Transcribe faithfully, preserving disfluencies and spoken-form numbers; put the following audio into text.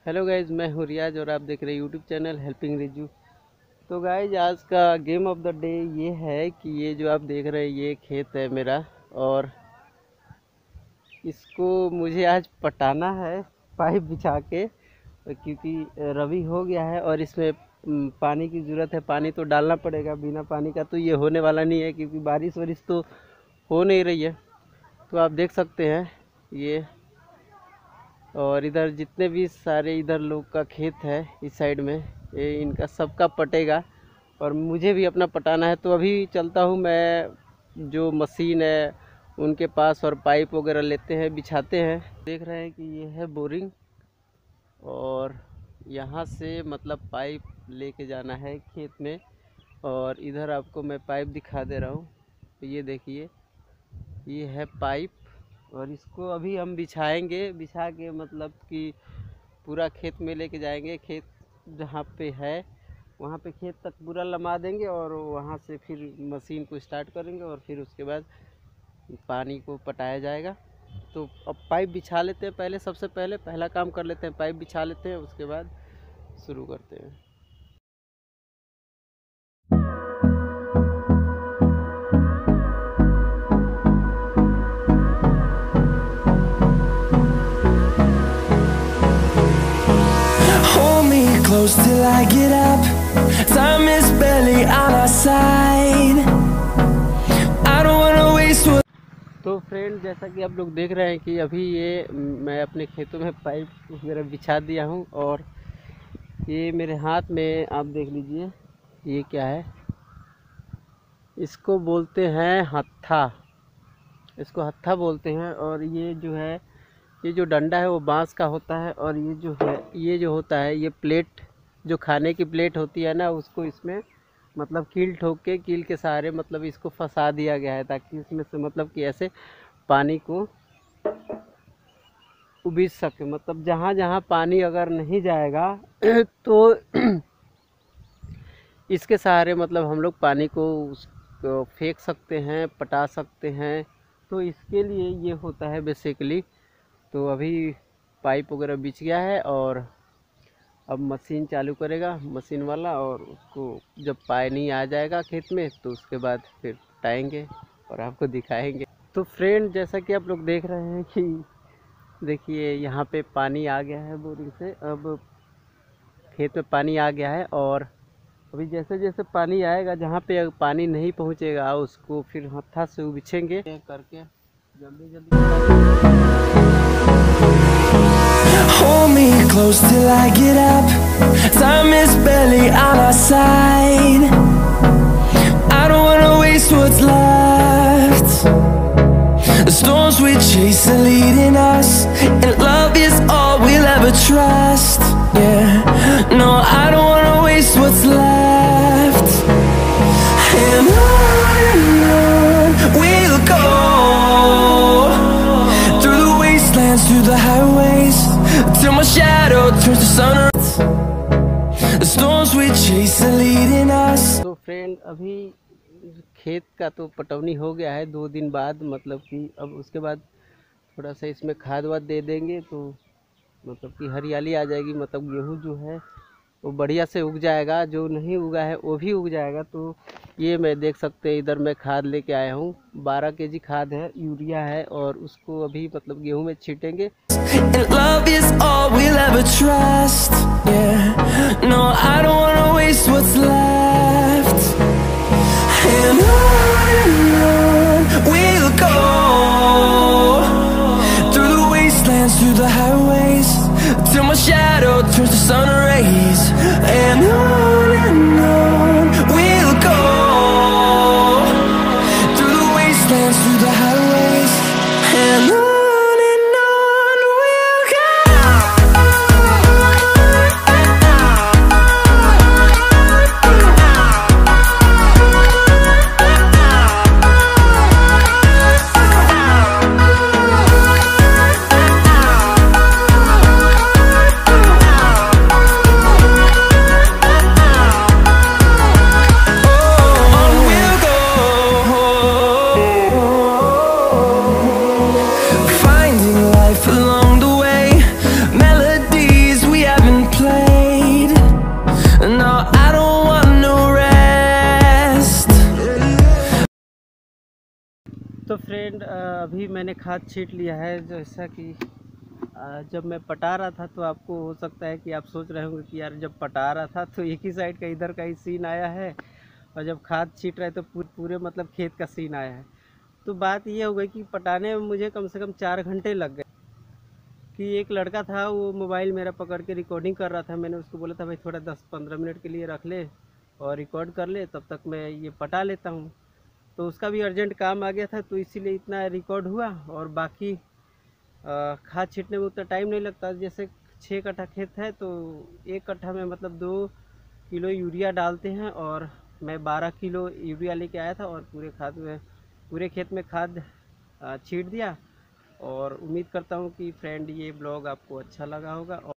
Hello guys, मैं हूँ रियाज और आप देख रहे हैं यूट्यूब चैनल हेल्पिंग रिजू। तो गाइज आज का गेम ऑफ द डे ये है कि ये जो आप देख रहे हैं ये खेत है मेरा, और इसको मुझे आज पटाना है पाइप बिछा के, क्योंकि रबी हो गया है और इसमें पानी की ज़रूरत है। पानी तो डालना पड़ेगा, बिना पानी का तो ये होने वाला नहीं है, क्योंकि बारिश वारिश तो हो नहीं रही है। तो आप देख सकते हैं ये, और इधर जितने भी सारे इधर लोग का खेत है इस साइड में, ये इनका सबका पटेगा और मुझे भी अपना पटाना है। तो अभी चलता हूँ मैं, जो मशीन है उनके पास, और पाइप वगैरह लेते हैं, बिछाते हैं। देख रहे हैं कि ये है बोरिंग, और यहाँ से मतलब पाइप लेके जाना है खेत में। और इधर आपको मैं पाइप दिखा दे रहा हूँ, तो ये देखिए ये है पाइप, और इसको अभी हम बिछाएंगे। बिछा के मतलब कि पूरा खेत में लेके जाएंगे। खेत जहाँ पे है वहाँ पे खेत तक पूरा लमा देंगे, और वहाँ से फिर मशीन को स्टार्ट करेंगे, और फिर उसके बाद पानी को पटाया जाएगा। तो अब पाइप बिछा लेते हैं, पहले सबसे पहले पहला काम कर लेते हैं, पाइप बिछा लेते हैं, उसके बाद शुरू करते हैं। Close till I get up. Time is barely on our side. I don't wanna waste what. तो फ्रेंड, जैसा कि आप लोग देख रहे हैं कि अभी ये मैं अपने खेतों में पाइप वगैरह बिछा दिया हूँ, और ये मेरे हाथ में आप देख लीजिए ये क्या है। इसको बोलते हैं हत्था, इसको हत्था बोलते हैं। और ये जो है, ये जो डंडा है वो बांस का होता है, और ये जो है ये जो होता है ये प्लेट, जो खाने की प्लेट होती है ना, उसको इसमें मतलब कील ठोक के, कील के सहारे मतलब इसको फंसा दिया गया है, ताकि इसमें से मतलब कि ऐसे पानी को उबीज सके। मतलब जहाँ जहाँ पानी अगर नहीं जाएगा तो इसके सहारे मतलब हम लोग पानी को फेंक सकते हैं, पटा सकते हैं। तो इसके लिए ये होता है बेसिकली। तो अभी पाइप वगैरह बिछ गया है, और अब मशीन चालू करेगा मशीन वाला, और उसको जब पानी आ जाएगा खेत में तो उसके बाद फिर पटाएंगे और आपको दिखाएंगे। तो फ्रेंड, जैसा कि आप लोग देख रहे हैं कि देखिए यहाँ पे पानी आ गया है बोरिंग से, अब खेत में पानी आ गया है। और अभी जैसे जैसे पानी आएगा, जहाँ पे पानी नहीं पहुँचेगा उसको फिर हत्था से उबिछेंगे करके जल्दी जल्दी। Hold me close till I get up. Time is barely on our side. I don't wanna waste what's left. The storms we chase are leading us, and love is all we'll ever trust. Yeah, no, I don't wanna waste what's left. And on and on we'll go, through the wastelands, through the highways, till my shadow turns to sun. The storms we chase are leading us. तो friend, अभी खेत का तो पटवनी हो गया है दो दिन बाद, मतलब कि अब उसके बाद थोड़ा सा इसमें खाद वाद दे देंगे, तो मतलब कि हरियाली आ जाएगी। मतलब गेहूँ जो है वो बढ़िया से उग जाएगा, जो नहीं उगा है वो भी उग जाएगा। तो ये मैं देख सकते हैं, इधर मैं खाद लेके आया हूँ, बारह केजी खाद है, यूरिया है, और उसको अभी मतलब गेहूँ में छीटेंगे। And love is all we'll ever trust. Yeah, no, I don't wanna waste what's left. And on and on we'll go, through the wastelands, through the highways, till my shadow turns to sun rays. And on and on we'll go, through the wastelands, through the highways, and on. Friend अभी मैंने खाद छींट लिया है। जैसा कि अ, जब मैं पटा रहा था तो आपको हो सकता है कि आप सोच रहे होंगे कि यार जब पटा रहा था तो एक ही साइड का इधर का ही सीन आया है, और जब खाद छींट रहे तो पूरे पूरे मतलब खेत का सीन आया है। तो बात ये हो गई कि पटाने में मुझे कम से कम चार घंटे लग गए। कि एक लड़का था, वो मोबाइल मेरा पकड़ के रिकॉर्डिंग कर रहा था। मैंने उसको बोला था भाई थोड़ा दस पंद्रह मिनट के लिए रख ले और रिकॉर्ड कर ले, तब तक मैं ये पटा लेता हूँ। तो उसका भी अर्जेंट काम आ गया था, तो इसीलिए इतना रिकॉर्ड हुआ। और बाकी अ, खाद छींटने में उतना टाइम नहीं लगता। जैसे छः कट्ठा खेत है तो एक कट्ठा में मतलब दो किलो यूरिया डालते हैं, और मैं बारह किलो यूरिया लेके आया था और पूरे खाद में पूरे खेत में खाद अ, छींट दिया। और उम्मीद करता हूँ कि फ्रेंड ये ब्लॉग आपको अच्छा लगा होगा।